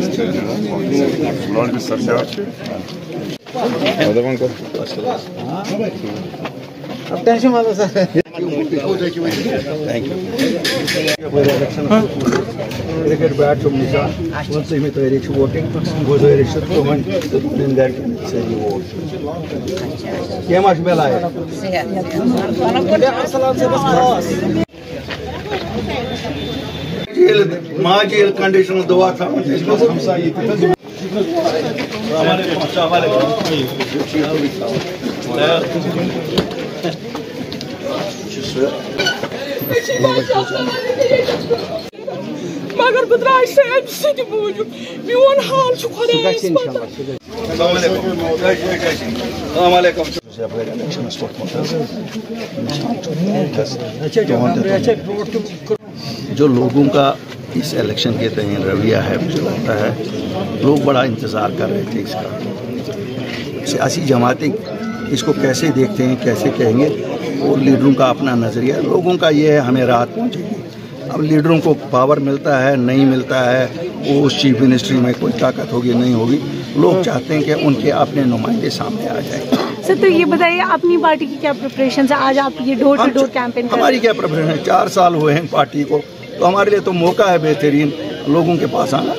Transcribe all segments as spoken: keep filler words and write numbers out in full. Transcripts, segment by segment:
Tension वाला sir. Thank you. Cricket bat from Nisha. Once we meet the voting, go to the election. So when in that say you vote. क्या माशूल है? Jail माँ jail condition दवा था इसमें हमसा ये हमारे पहुंचा वाले मगर बद्राय से सद मूजूब मोन हाल जो लोगों का इस इलेक्शन के तहत रवैया है, मुझे लगता है लोग बड़ा इंतज़ार कर रहे थे इसका। सियासी जमातें इसको कैसे देखते हैं, कैसे कहेंगे, वो लीडरों का अपना नज़रिया, लोगों का ये है हमें राहत पहुंचेगी। अब लीडरों को पावर मिलता है नहीं मिलता है, वो उस चीफ मिनिस्ट्री में कोई ताकत होगी नहीं होगी, लोग चाहते हैं कि उनके अपने नुमाइंदे सामने आ जाए। सर तो ये बताइए अपनी पार्टी की क्या प्रिपरेशन है? आज आप ये डोर टू डोर कैंपेन कर हमारी क्या प्रिपरेशन है? चार साल हुए हैं पार्टी को, तो हमारे लिए तो मौका है बेहतरीन लोगों के पास आना।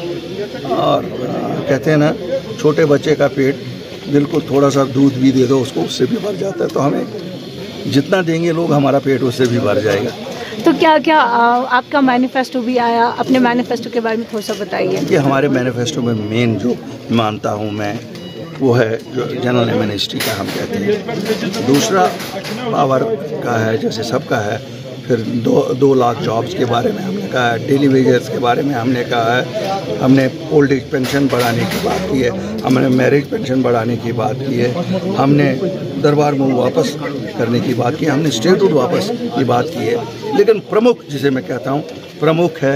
और कहते हैं ना, छोटे बच्चे का पेट बिल्कुल थोड़ा सा दूध भी दे दो उसको, उससे भी भर जाता है। तो हमें जितना देंगे लोग, हमारा पेट उससे भी भर जाएगा। तो क्या क्या आपका मैनिफेस्टो भी आया, अपने मैनिफेस्टो के बारे में थोड़ा सा बताइए। कि हमारे मैनिफेस्टो में मेन जो मानता हूँ मैं वो है जो जनरल एमनेस्टी का हम कहते हैं। दूसरा पावर का है, जैसे सबका है। फिर दो दो लाख जॉब्स के बारे में हमने कहा है, डेली वेजेस के बारे में हमने कहा है, हमने ओल्ड एज पेंशन बढ़ाने की बात की है, हमने मैरिज पेंशन बढ़ाने की बात की है, हमने दरबार मूव वापस करने की बात की है, हमने स्टेटहुड वापस की बात की है। लेकिन प्रमुख जिसे मैं कहता हूँ प्रमुख है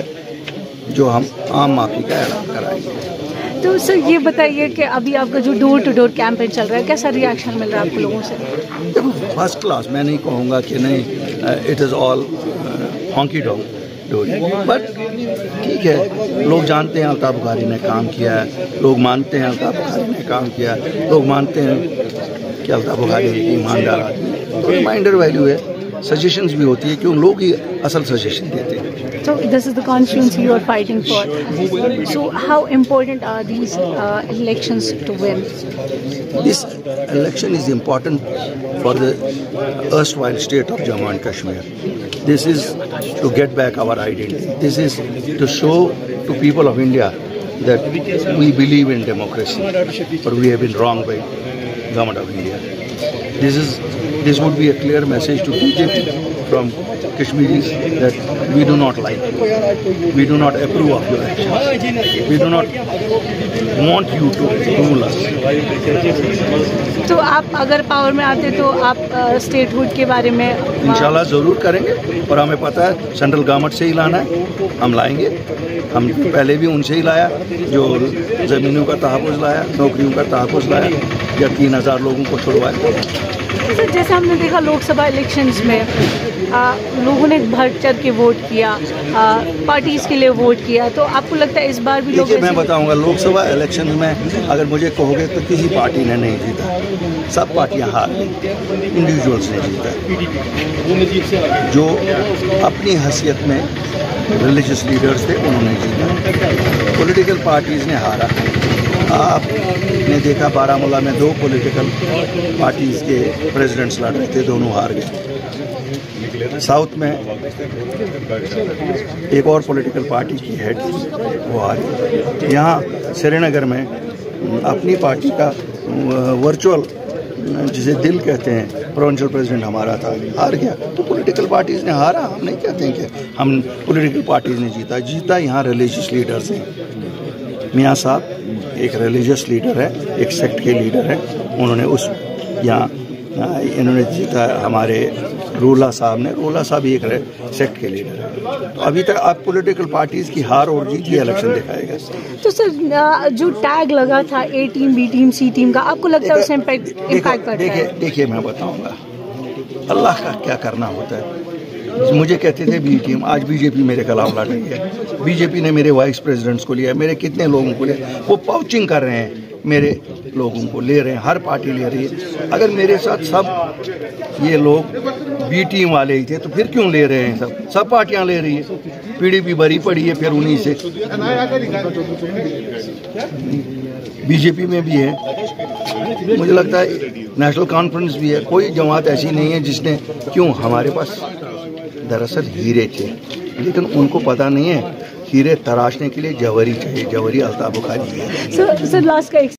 जो हम आम माफी का ऐलान कराएंगे। तो सर ये बताइए कि अभी आपका जो डोर टू डोर कैंपेन चल रहा है, कैसा रिएक्शन मिल रहा है आपको लोगों से? First class. मैं नहीं कहूँगा कि नहीं it is all hunky dog dory, but ठीक है, लोग जानते हैं अल्ताफ बुखारी ने काम किया है, लोग मानते हैं अल्ताफ बुखारी ने काम किया है, लोग मानते हैं कि अल्ताफ बुखारी एक ईमानदार आदमी है। तो रिमाइंडर वैल्यू है, सजेशंस भी होती है, क्यों लोग ही असल सजेशन देते हैं। So this is the constituency you are fighting for. So how important are these uh, elections to win? This election is important for the erstwhile state of Jammu and Kashmir. This is to get back our identity. This is to show to people of India that we believe in democracy, but we have been wronged by government of India. This is this would be a clear message to B J P from Kashmiris that we do not like you, we do not approve of your actions, we do not want you to rule us. तो आप अगर power में आते तो आप statehood के बारे में इंशाल्लाह ज़रूर करेंगे, और हमें पता है सेंट्रल गवर्नमेंट से ही लाना है, हम लाएंगे। हम पहले भी उनसे ही लाया, जो ज़मीनों का तहफ़्फ़ुज़ लाया, नौकरियों का तहफ़्फ़ुज़ लाया, या तीन हज़ार लोगों को छुड़वाया। सर जैसे हमने देखा लोकसभा इलेक्शंस में आ, लोगों ने बढ़ चढ़ के वोट किया, पार्टीज़ के लिए वोट किया, तो आपको लगता है इस बार भी लोग? मैं बताऊंगा, लोकसभा इलेक्शन में अगर मुझे कहोगे तो किसी पार्टी ने नहीं जीता, सब पार्टियां हार गई, इंडिविजुअल्स ने जीता। जो अपनी हैसियत में रिलीजियस लीडर्स थे उन्होंने जीता, पॉलिटिकल पार्टीज़ ने हारा। आपने देखा बारामूला में दो पॉलिटिकल पार्टीज़ के प्रेसिडेंट्स लड़ रहे थे, दोनों हार गए। साउथ में एक और पॉलिटिकल पार्टी की हेड वो हार गई। यहाँ श्रीनगर में अपनी पार्टी का वर्चुअल जिसे दिल कहते हैं प्रोविंशियल प्रेसिडेंट हमारा था, हार गया। तो पॉलिटिकल पार्टीज़ ने हारा, हम नहीं कहते हैं कि हम पॉलिटिकल पार्टीज़ ने जीता। जीता यहाँ रिलीजियस लीडर्स हैं। मियाँ साहब एक रिलीजियस लीडर है, एक सेक्ट के लीडर है, उन्होंने उस यहाँ इन्होंने जीता। हमारे रोला साहब ने, रोला साहब एक सेक्ट के लीडर है। तो अभी तक आप पॉलिटिकल पार्टीज़ की हार और जीत ये इलेक्शन दिखाएगा। तो सर जो टैग लगा था A team B team C team का, आपको लगता है उससे इम्पैक्ट इम्पैक्ट पड़ता है? देखिए देखिए मैं बताऊंगा, अल्लाह का क्या करना होता है मुझे कहते थे बी टीम, आज बीजेपी मेरे खिलाफ लड़ रही है। बीजेपी ने मेरे वाइस प्रेसिडेंट्स को लिया, मेरे कितने लोगों को लिया, वो पाउचिंग कर रहे हैं, मेरे लोगों को ले रहे हैं, हर पार्टी ले रही है। अगर मेरे साथ सब ये लोग बी टीम वाले ही थे तो फिर क्यों ले रहे हैं? सब सब पार्टियां ले रही है, पीडीपी भरी पड़ी है, फिर उन्हीं से बीजेपी में भी है, मुझे लगता है नेशनल कॉन्फ्रेंस भी है। कोई जमात ऐसी नहीं है जिसने, क्यों हमारे पास दरअसल हीरे थे, लेकिन उनको पता नहीं है हीरे तराशने के लिए जवाहरी चाहिए, जवाहरी अल्ताफ बुखारी है। सर सर लास्ट का